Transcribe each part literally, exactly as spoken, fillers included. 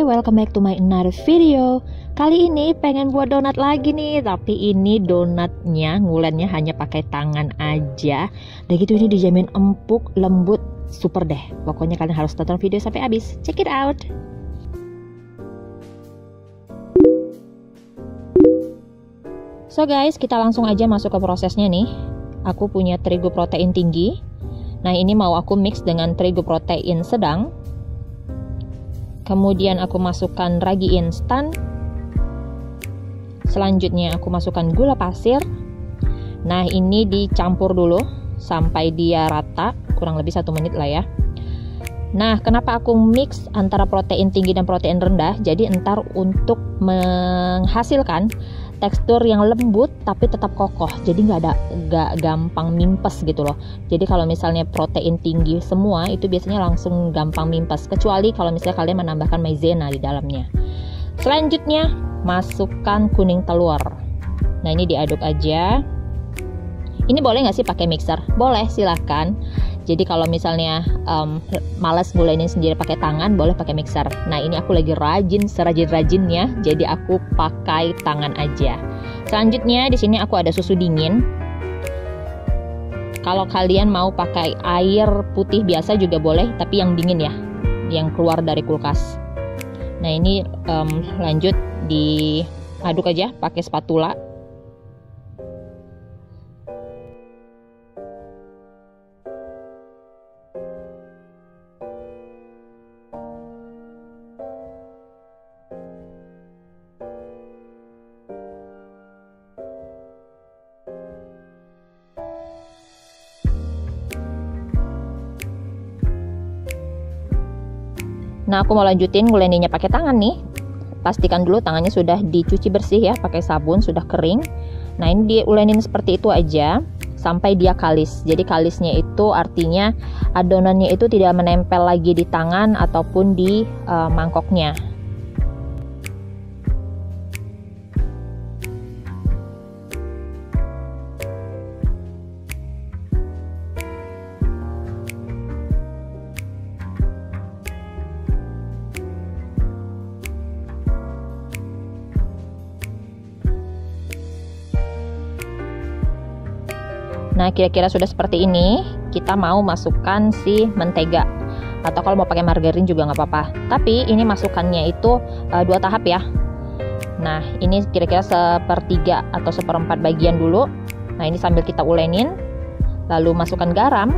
welcome back to my another video. Kali ini pengen buat donat lagi nih, tapi ini donatnya ngulennya hanya pakai tangan aja. Dan gitu ini dijamin empuk, lembut, super deh. Pokoknya kalian harus tonton video sampai habis. Check it out. So guys, kita langsung aja masuk ke prosesnya nih. Aku punya terigu protein tinggi. Nah, ini mau aku mix dengan terigu protein sedang. Kemudian aku masukkan ragi instan. Selanjutnya aku masukkan gula pasir. Nah, ini dicampur dulu sampai dia rata, kurang lebih satu menit lah ya. Nah, kenapa aku mix antara protein tinggi dan protein rendah? Jadi entar untuk menghasilkan tekstur yang lembut tapi tetap kokoh, jadi nggak ada nggak gampang mimpes gitu loh. Jadi kalau misalnya protein tinggi semua itu biasanya langsung gampang mimpes, kecuali kalau misalnya kalian menambahkan maizena di dalamnya. Selanjutnya masukkan kuning telur. Nah, ini diaduk aja. Ini boleh nggak sih pakai mixer? Boleh, silahkan. Jadi kalau misalnya um, malas ngulenin sendiri pakai tangan, boleh pakai mixer. Nah, ini aku lagi rajin, serajin-rajinnya, jadi aku pakai tangan aja. Selanjutnya di sini aku ada susu dingin. Kalau kalian mau pakai air putih biasa juga boleh, tapi yang dingin ya, yang keluar dari kulkas. Nah, ini um, lanjut diaduk aja pakai spatula. Nah, aku mau lanjutin nguleninnya pakai tangan nih. Pastikan dulu tangannya sudah dicuci bersih ya, pakai sabun, sudah kering. Nah, ini diulenin seperti itu aja sampai dia kalis. Jadi kalisnya itu artinya adonannya itu tidak menempel lagi di tangan ataupun di uh, mangkoknya. Nah, kira-kira sudah seperti ini. Kita mau masukkan si mentega, atau kalau mau pakai margarin juga nggak apa-apa. Tapi ini masukannya itu uh, dua tahap ya. Nah, ini kira-kira sepertiga atau seperempat bagian dulu. Nah, ini sambil kita ulenin. Lalu masukkan garam.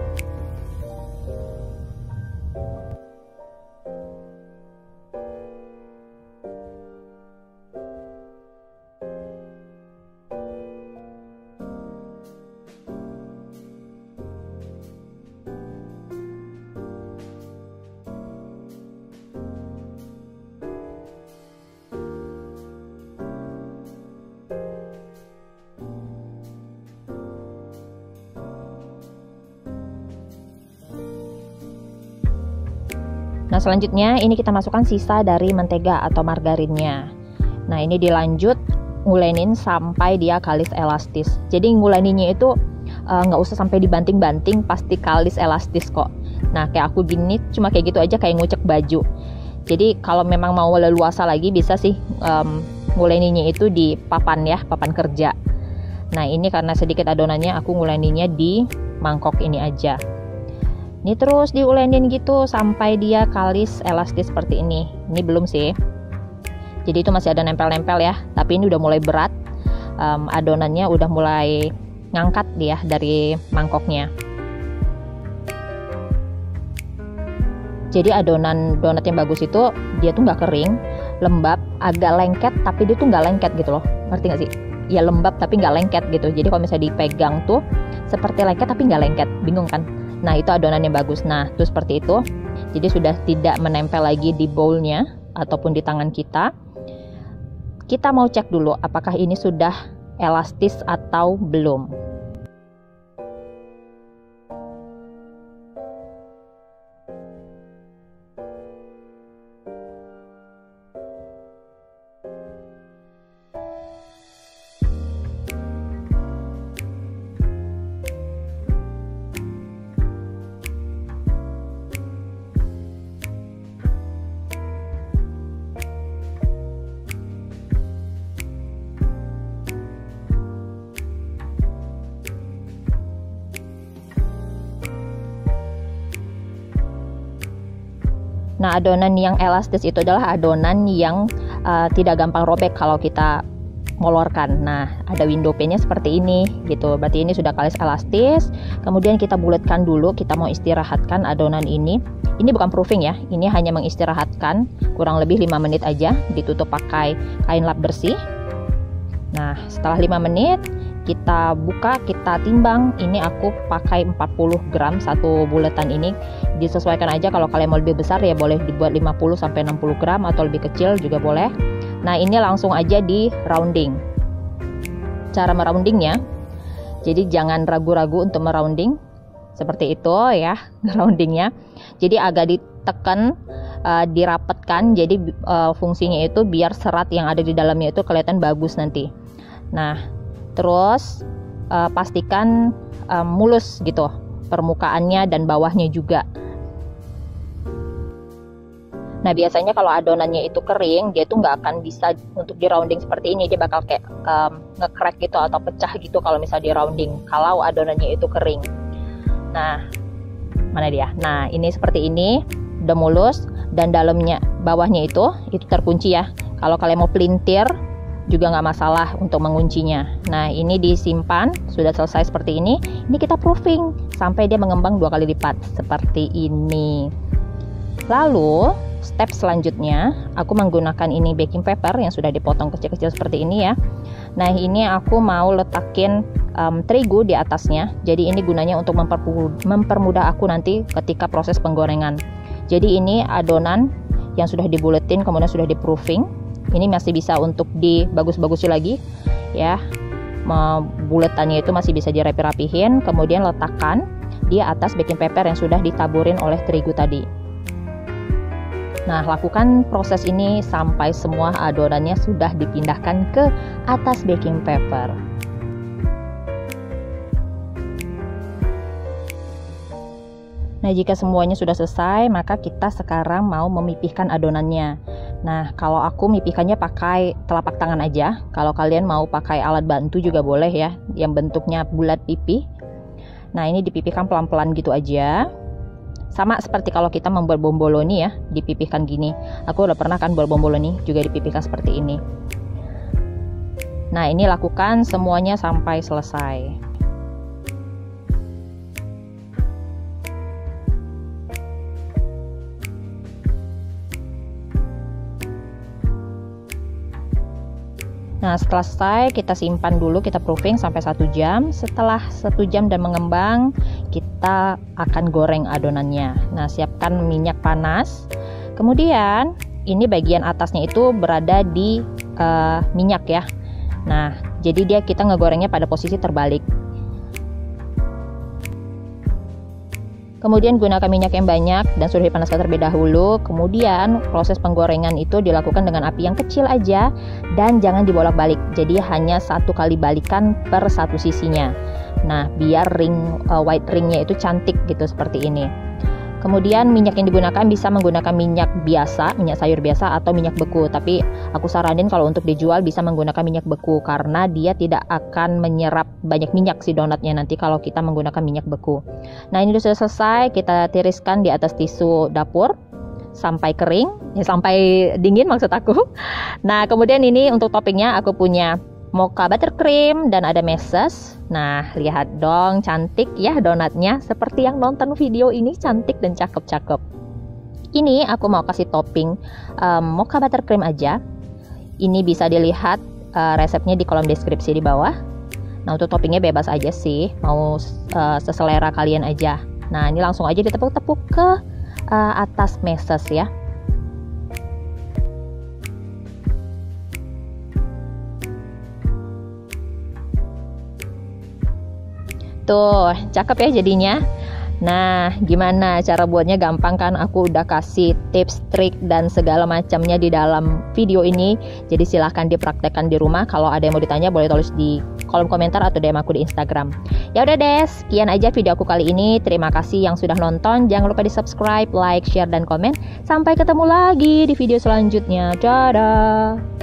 Nah, selanjutnya ini kita masukkan sisa dari mentega atau margarinnya. Nah, ini dilanjut ngulenin sampai dia kalis elastis. Jadi nguleninnya itu nggak uh, usah sampai dibanting-banting, pasti kalis elastis kok. Nah, kayak aku gini cuma kayak gitu aja, kayak ngucek baju. Jadi kalau memang mau leluasa lagi bisa sih um, nguleninnya itu di papan ya, papan kerja. Nah, ini karena sedikit adonannya aku nguleninnya di mangkok ini aja. Ini terus diulenin gitu sampai dia kalis elastis seperti ini. Ini belum sih. Jadi itu masih ada nempel-nempel ya. Tapi ini udah mulai berat. Um, adonannya udah mulai ngangkat dia dari mangkoknya. Jadi adonan donat yang bagus itu dia tuh nggak kering, lembab, agak lengket, tapi dia tuh nggak lengket gitu loh. Ngerti nggak sih? Ya lembab tapi nggak lengket gitu. Jadi kalau misalnya dipegang tuh seperti lengket tapi nggak lengket. Bingung kan? Nah, itu adonan yang bagus. Nah, itu seperti itu. Jadi sudah tidak menempel lagi di bowlnya ataupun di tangan kita. Kita mau cek dulu apakah ini sudah elastis atau belum. Nah, adonan yang elastis itu adalah adonan yang uh, tidak gampang robek kalau kita molorkan. Nah, ada window pane-nya seperti ini gitu. Berarti ini sudah kalis elastis. Kemudian kita bulatkan dulu, kita mau istirahatkan adonan ini. Ini bukan proofing ya, ini hanya mengistirahatkan kurang lebih lima menit aja, ditutup pakai kain lap bersih. Nah, setelah lima menit kita buka, kita timbang. Ini aku pakai empat puluh gram satu bulatan ini. Disesuaikan aja, kalau kalian mau lebih besar ya boleh dibuat lima puluh sampai enam puluh gram, atau lebih kecil juga boleh. Nah, ini langsung aja di rounding. Cara meroundingnya, jadi jangan ragu-ragu untuk merounding. Seperti itu ya, roundingnya. Jadi agak ditekan, uh, dirapatkan. Jadi uh, fungsinya itu biar serat yang ada di dalamnya itu kelihatan bagus nanti. Nah, terus uh, pastikan uh, mulus gitu permukaannya dan bawahnya juga. Nah, biasanya kalau adonannya itu kering, dia tuh nggak akan bisa untuk di rounding seperti ini. Dia bakal kayak um, nge-crack gitu atau pecah gitu kalau misalnya di rounding, kalau adonannya itu kering. Nah, mana dia? Nah, ini seperti ini, udah mulus, dan dalamnya, bawahnya itu, itu terkunci ya. Kalau kalian mau pelintir, juga nggak masalah untuk menguncinya. Nah, ini disimpan, sudah selesai seperti ini. Ini kita proofing, sampai dia mengembang dua kali lipat, seperti ini. Lalu, step selanjutnya, aku menggunakan ini baking paper yang sudah dipotong kecil-kecil seperti ini ya. Nah, ini aku mau letakin um, terigu di atasnya. Jadi ini gunanya untuk mempermudah aku nanti ketika proses penggorengan. Jadi ini adonan yang sudah dibuletin, kemudian sudah di proofing. Ini masih bisa untuk dibagus-bagusin lagi ya. Buletannya itu masih bisa dirapi-rapihin. Kemudian letakkan di atas baking paper yang sudah ditaburin oleh terigu tadi. Nah, lakukan proses ini sampai semua adonannya sudah dipindahkan ke atas baking paper. Nah, jika semuanya sudah selesai, maka kita sekarang mau memipihkan adonannya. Nah, kalau aku mipihkannya pakai telapak tangan aja. Kalau kalian mau pakai alat bantu juga boleh ya, yang bentuknya bulat pipih. Nah, ini dipipihkan pelan-pelan gitu aja. Sama seperti kalau kita membuat bomboloni ya, dipipihkan gini. Aku udah pernah kan buat bomboloni, juga dipipihkan seperti ini. Nah, ini lakukan semuanya sampai selesai. Nah, setelah selesai kita simpan dulu, kita proofing sampai satu jam. Setelah satu jam dan mengembang, kita akan goreng adonannya. Nah, siapkan minyak panas. Kemudian ini bagian atasnya itu berada di uh, minyak ya. Nah, jadi dia kita ngegorengnya pada posisi terbalik. Kemudian gunakan minyak yang banyak dan sudah dipanaskan terlebih dahulu. Kemudian proses penggorengan itu dilakukan dengan api yang kecil aja dan jangan dibolak-balik. Jadi hanya satu kali balikan per satu sisinya. Nah, biar ring uh, white ringnya itu cantik gitu seperti ini. Kemudian minyak yang digunakan bisa menggunakan minyak biasa, minyak sayur biasa atau minyak beku. Tapi aku saranin kalau untuk dijual bisa menggunakan minyak beku karena dia tidak akan menyerap banyak minyak si donatnya nanti kalau kita menggunakan minyak beku. Nah, ini sudah selesai, kita tiriskan di atas tisu dapur sampai kering, ya sampai dingin maksud aku. Nah, kemudian ini untuk toppingnya aku punya mocha buttercream dan ada meses. Nah, lihat dong, cantik ya donatnya. Seperti yang nonton video ini, cantik dan cakep-cakep. Ini aku mau kasih topping um, mocha buttercream aja. Ini bisa dilihat uh, resepnya di kolom deskripsi di bawah. Nah, untuk toppingnya bebas aja sih, mau uh, seselera kalian aja. Nah, ini langsung aja ditepuk-tepuk ke uh, atas meses ya. Tuh, cakep ya jadinya. Nah, gimana cara buatnya? Gampang kan? Aku udah kasih tips, trik, dan segala macamnya di dalam video ini. Jadi silahkan dipraktekkan di rumah. Kalau ada yang mau ditanya, boleh tulis di kolom komentar atau D M aku di Instagram. Ya udah deh, sekian aja video aku kali ini. Terima kasih yang sudah nonton. Jangan lupa di subscribe, like, share, dan komen. Sampai ketemu lagi di video selanjutnya. Dadah!